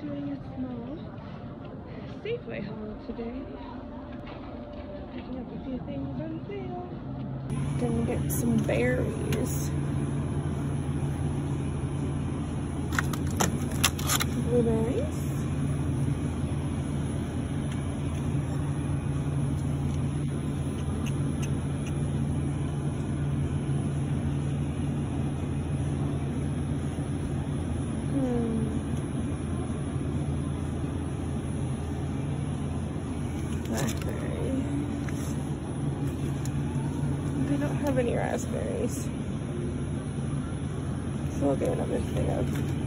doing a small Safeway haul today. Picking up a few things on sale. Gonna get some berries. Blueberries. Blackberries. They don't have any raspberries. So we'll get another thing of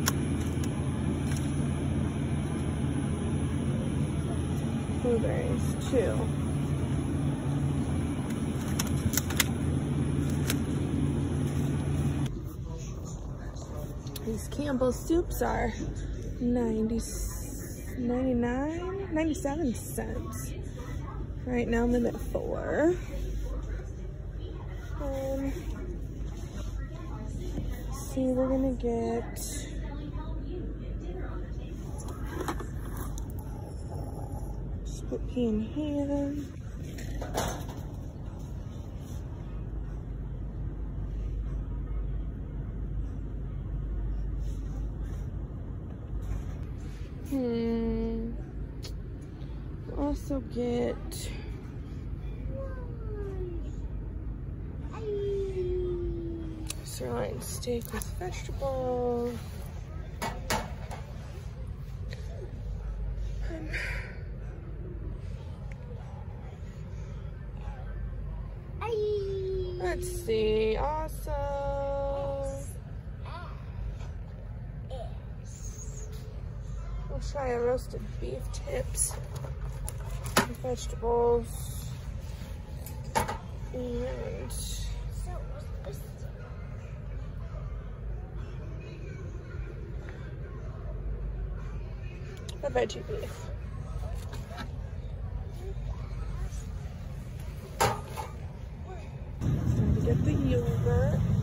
blueberries too. These Campbell's soups are 97 cents. Right now I'm at 4. See, we're gonna get split pea and ham. Also get sirloin steak with vegetables. Let's see, also we'll try a roasted beef tips, vegetables, and a veggie beef. Time to get the yogurt.